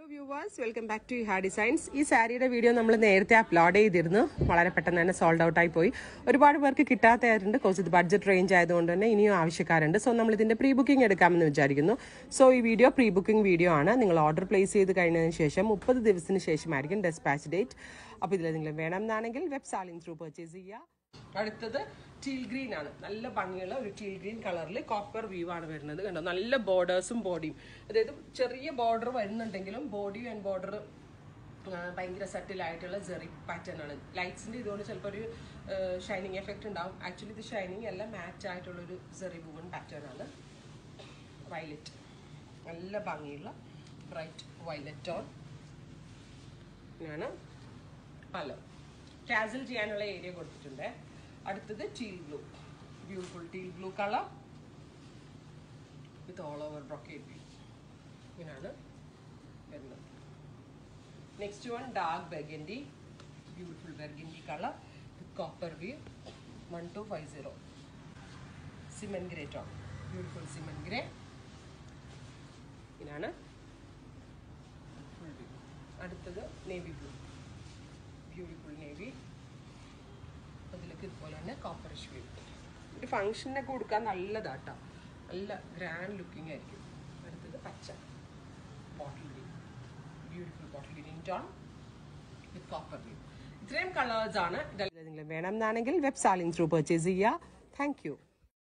Hello viewers, welcome back to Iha Designs. This saree video we uploaded ചെയ്തിരുന്നു വളരെ പെട്ടെന്ന് തന്നെ സോൾഡ് ഔട്ട് ആയി പോയി ഒരുപാട് പേർക്ക് കിട്ടാത്തതായിട്ടുണ്ട് because ഇത് ബഡ്ജറ്റ് റേഞ്ച് ആയതുകൊണ്ട് തന്നെ ഇനിയും ആവശ്യക്കാരുണ്ട് സോ നമ്മൾ ഇതിന്റെ പ്രീ ബുക്കിംഗ് എടുക്കാമെന്ന് വിചാരിക്കുന്നു സോ ഈ വീഡിയോ പ്രീ ബുക്കിംഗ് വീഡിയോ ആണ് നിങ്ങൾ ഓർഡർ പ്ലേസ് ചെയ്ത് കഴിഞ്ഞതിന് ശേഷം 30 ദിവസത്തിന് ശേഷമായിരിക്കും ഡെസ്പാച്ച് ഡേറ്റ് അപ്പോൾ ഇതിൽ നിങ്ങൾ വേണമെന്നാണെങ്കിൽ വെബ് സാലിംഗ് ത്രൂ പർച്ചേസ് ചെയ്യുക അടുത്തത് ടീൽ ഗ്രീൻ ആണ് നല്ല ഭംഗിയുള്ള ഒരു ടീൽ ഗ്രീൻ കളറിൽ കോപ്പർ വീവ് ആണ് വരുന്നത് കണ്ടോ നല്ല ബോർഡേഴ്സും ബോഡിയും അതായത് ചെറിയ ബോർഡർ വരുന്നുണ്ടെങ്കിലും ബോഡി ആൻഡ് ബോർഡർ ഭയങ്കര സെറ്റിലായിട്ടുള്ള ജെറി പാറ്റേൺ ആണ് ലൈറ്റ്സിന്റെ ഇതുകൊണ്ട് ചിലപ്പോൾ ഒരു ഷൈനിങ് എഫക്റ്റ് ഉണ്ടാവും ആക്ച്വലി ഇത് ഷൈനിങ് അല്ല മാച്ച് ആയിട്ടുള്ളൊരു ജെറി വുവൺ പാറ്റേൺ ആണ് വയലറ്റ് നല്ല ഭംഗിയുള്ള ബ്രൈറ്റ് വയലറ്റ് ടോൺ ഇതാണ് പല കാസൽ ചെയ്യാനുള്ള ഏരിയ കൊടുത്തിട്ടുണ്ട് അടുത്തത് teal blue beautiful teal blue colour with all over brocade weave ഇങ്ങനെയാണ് വരുന്നത് next one dark burgundy beautiful burgundy colour with copper weave 1250 cement grey tone beautiful cement grey ഇങ്ങനെയാണ് full weave അടുത്തത് navy blue beautiful navy അതിലേക്ക് ഇതുപോലെ തന്നെ copperish view ഒരു ഫംഗ്ഷനൊക്കെ കൊടുക്കാൻ നല്ലതാട്ടോ നല്ല ഗ്രാൻഡ് ലുക്കിംഗ് ആയിരിക്കും അടുത്തത് പച്ച bottle green beautiful bottle green tone with copper weave ഇത്രയും കളേഴ്സ് ആണ് നിങ്ങൾ വേണമെന്നാണെങ്കിൽ വെബ് സാലിംഗ് ത്രൂ പർച്ചേസ് ചെയ്യുക താങ്ക് യു